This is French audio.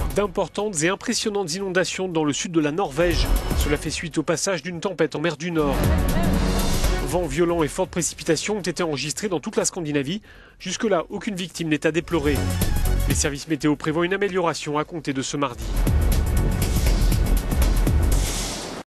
D'importantes et impressionnantes inondations dans le sud de la Norvège. Cela fait suite au passage d'une tempête en mer du Nord. Vents violents et fortes précipitations ont été enregistrés dans toute la Scandinavie. Jusque-là, aucune victime n'est à déplorer. Les services météo prévoient une amélioration à compter de ce mardi.